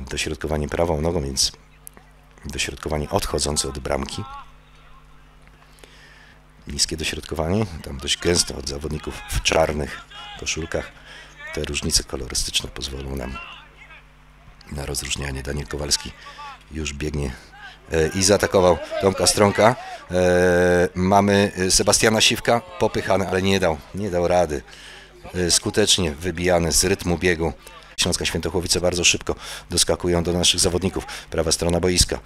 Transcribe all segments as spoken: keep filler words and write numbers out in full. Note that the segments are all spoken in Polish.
dośrodkowanie prawą nogą, więc dośrodkowanie odchodzące od bramki. Niskie dośrodkowanie, tam dość gęsto od zawodników w czarnych koszulkach. Te różnice kolorystyczne pozwolą nam na rozróżnianie. Daniel Kowalski już biegnie e, i zaatakował Tomka Stronka. E, mamy Sebastiana Siwka, popychany, ale nie dał, nie dał rady. E, skutecznie wybijany z rytmu biegu. Śląska Świętochłowice bardzo szybko doskakują do naszych zawodników. Prawa strona boiska.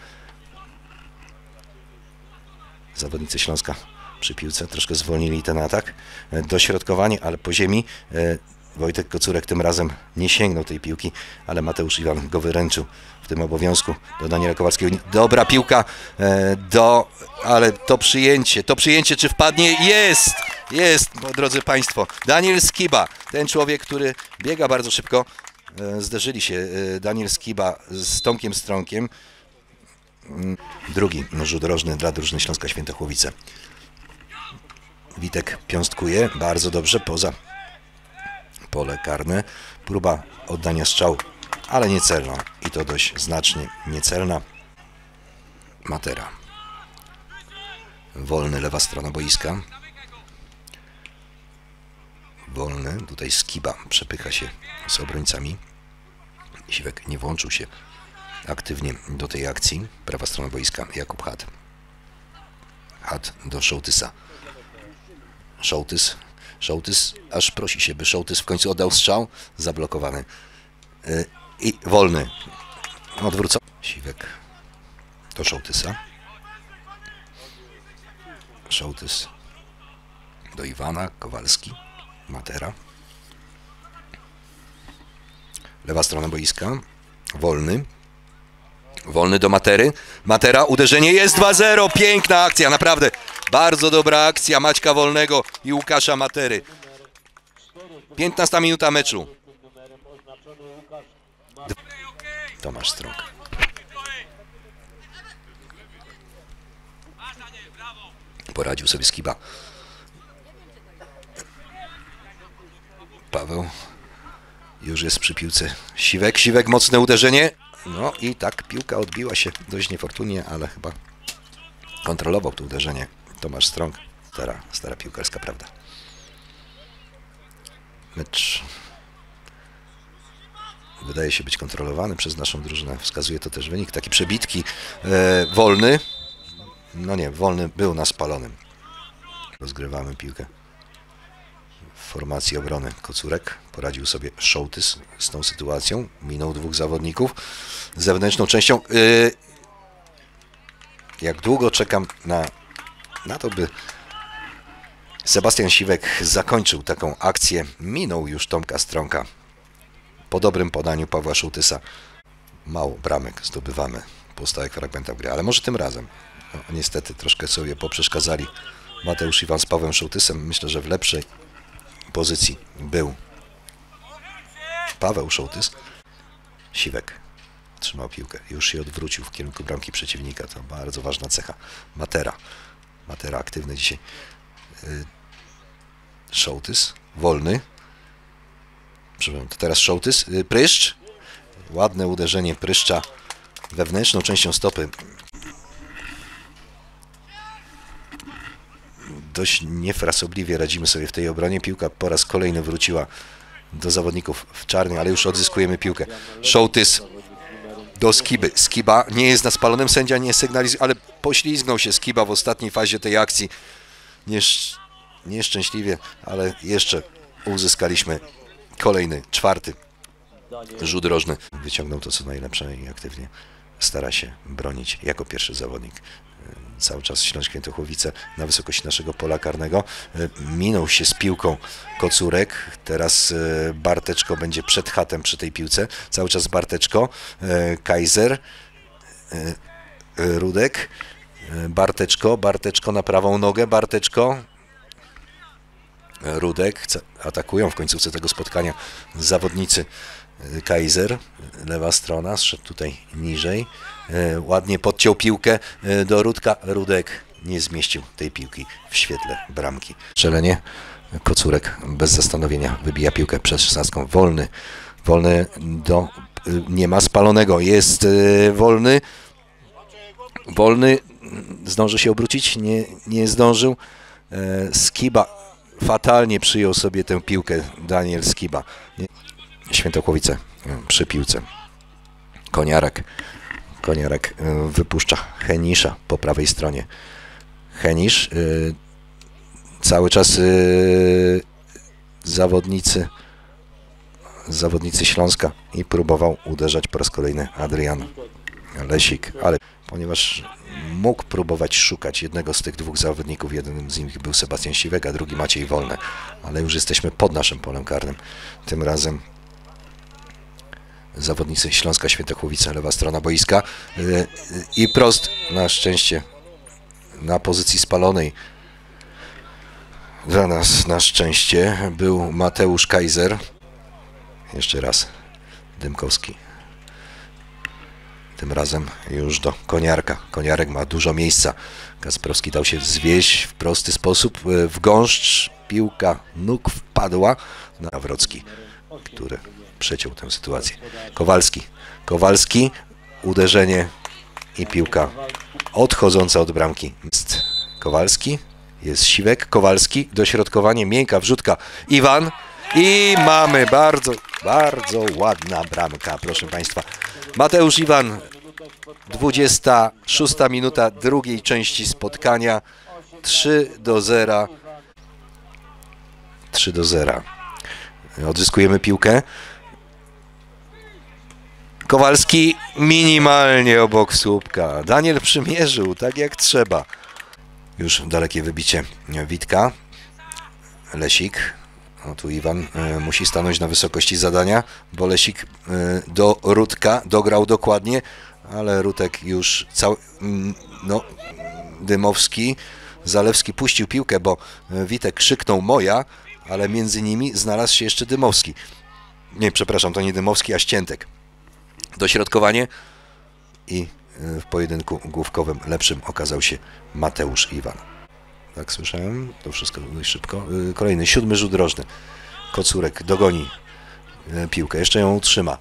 Zawodnicy Śląska przy piłce troszkę zwolnili ten atak. E, dośrodkowanie, ale po ziemi. E, Wojtek Kocurek tym razem nie sięgnął tej piłki, ale Mateusz Iwan go wyręczył w tym obowiązku do Daniela Kowalskiego. Dobra piłka, e, do, ale to przyjęcie, to przyjęcie czy wpadnie? Jest, jest, drodzy Państwo. Daniel Skiba, ten człowiek, który biega bardzo szybko. E, zderzyli się e, Daniel Skiba z Tomkiem Stronkiem. Drugi rzut rożny dla drużyny Śląska Świętochłowice. Witek piąstkuje, bardzo dobrze, poza pole karne. Próba oddania strzału, ale niecelna. I to dość znacznie niecelna. Matera. Wolny, lewa strona boiska. Wolny, tutaj Skiba przepycha się z obrońcami. Siwek nie włączył się aktywnie do tej akcji. Prawa strona boiska, Jakub Hat. Hat do Szołtysa. Szołtys. Szołtys, aż prosi się, by Szołtys w końcu oddał strzał. Zablokowany. Yy, I wolny. Odwrócony. Siwek do Szołtysa. Szołtys do Iwana. Kowalski. Matera. Lewa strona boiska. Wolny. Wolny do Matery. Matera, uderzenie jest dwa zero. Piękna akcja, naprawdę. Bardzo dobra akcja Maćka Wolnego i Łukasza Matery. piętnasta minuta meczu. Tomasz Strąg. Poradził sobie Skiba. Paweł już jest przy piłce. Siwek, Siwek, mocne uderzenie. No i tak piłka odbiła się dość niefortunnie, ale chyba kontrolował to uderzenie Tomasz Strąg. Stara, stara piłkarska prawda. Mecz wydaje się być kontrolowany przez naszą drużynę. Wskazuje to też wynik. Taki przebitki. E, wolny. No nie, wolny był na spalonym. Rozgrywamy piłkę w formacji obrony. Kocurek. Poradził sobie Szołtys z tą sytuacją. Minął dwóch zawodników. Zewnętrzną częścią. E, jak długo czekam na, na to, by Sebastian Siwek zakończył taką akcję. Minął już Tomka Stronka. Po dobrym podaniu Pawła Szołtysa. Mało bramek zdobywamy po stałych fragmentach gry, ale może tym razem. No, niestety troszkę sobie poprzeszkadzali Mateusz Iwan z Pawłem Szołtysem. Myślę, że w lepszej pozycji był Paweł Szołtys. Siwek trzymał piłkę. Już się odwrócił w kierunku bramki przeciwnika. To bardzo ważna cecha. Matera. Matera aktywny dzisiaj. Szołtys. Wolny. Przepraszam, to teraz Szołtys. Pryszcz. Ładne uderzenie Pryszcza wewnętrzną częścią stopy. Dość niefrasobliwie radzimy sobie w tej obronie. Piłka po raz kolejny wróciła do zawodników w czarnym, ale już odzyskujemy piłkę. Szołtys do Skiby. Skiba nie jest na spalonym, sędzia nie sygnalizuje, ale poślizgnął się Skiba w ostatniej fazie tej akcji. Niesz, nieszczęśliwie, ale jeszcze uzyskaliśmy kolejny, czwarty rzut rożny. Wyciągnął to co najlepsze i aktywnie stara się bronić jako pierwszy zawodnik. Cały czas Śląsk Świętochłowice na wysokości naszego pola karnego. Minął się z piłką Kocurek. Teraz Barteczko będzie przed Hatem przy tej piłce. Cały czas Barteczko. Kaiser. Rudek. Barteczko. Barteczko na prawą nogę. Barteczko. Rudek. Atakują w końcówce tego spotkania zawodnicy. Kaiser, lewa strona, zszedł tutaj niżej, e, ładnie podciął piłkę e, do Rudka. Rudek nie zmieścił tej piłki w świetle bramki. Strzelenie, Kocurek bez zastanowienia wybija piłkę przed szesnastką. Wolny, wolny do nie ma spalonego, jest wolny, wolny, zdąży się obrócić, nie, nie zdążył. Skiba fatalnie przyjął sobie tę piłkę, Daniel Skiba. Świętochłowice przy piłce. Koniarek, Koniarek wypuszcza Henisza po prawej stronie. Henisz, cały czas zawodnicy zawodnicy Śląska i próbował uderzać po raz kolejny Adrian Lesik, ale ponieważ mógł próbować szukać jednego z tych dwóch zawodników, jednym z nich był Sebastian Siwek, a drugi Maciej Wolny, ale już jesteśmy pod naszym polem karnym. Tym razem zawodnicy Śląska Świętochłowice, lewa strona boiska i prost, na szczęście na pozycji spalonej dla nas na szczęście był Mateusz Kaiser. Jeszcze raz Dymkowski. Tym razem już do Koniarka. Koniarek ma dużo miejsca. Kasprowski dał się zwieść w prosty sposób w gąszcz. Piłka nóg wpadła na Nawrocki, który przeciął tę sytuację. Kowalski. Kowalski. Uderzenie i piłka odchodząca od bramki. Jest Kowalski. Jest Siwek. Kowalski. Dośrodkowanie. Miękka wrzutka. Iwan. I mamy bardzo, bardzo ładna bramka, proszę Państwa. Mateusz Iwan, dwudziesta szósta minuta drugiej części spotkania. trzy do zera. trzy do zera. Odzyskujemy piłkę. Kowalski minimalnie obok słupka. Daniel przymierzył tak jak trzeba. Już dalekie wybicie Witka. Lesik. O, tu Iwan y, musi stanąć na wysokości zadania, bo Lesik y, do Rutka dograł dokładnie, ale Rutek już cały, y, no, Dymowski, Zalewski puścił piłkę, bo Witek krzyknął moja, ale między nimi znalazł się jeszcze Dymowski. Nie, przepraszam, to nie Dymowski, a Ściętek. Dośrodkowanie i y, w pojedynku główkowym lepszym okazał się Mateusz Iwan. Tak słyszałem, to wszystko dość szybko. Kolejny, siódmy rzut rożny. Kocurek dogoni piłkę, jeszcze ją utrzyma.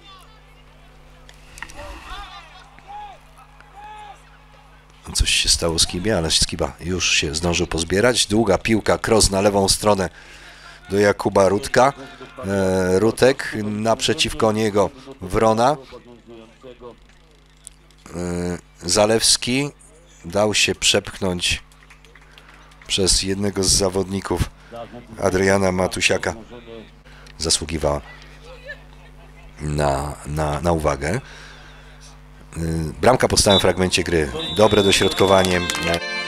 Coś się stało Skibie, ale Skiba już się zdążył pozbierać. Długa piłka, cross na lewą stronę do Jakuba Rutka. Rutek naprzeciwko niego Wrona. Zalewski dał się przepchnąć przez jednego z zawodników Adriana Matusiaka. Zasługiwała na, na, na uwagę. Bramka po stałym fragmencie gry. Dobre dośrodkowanie.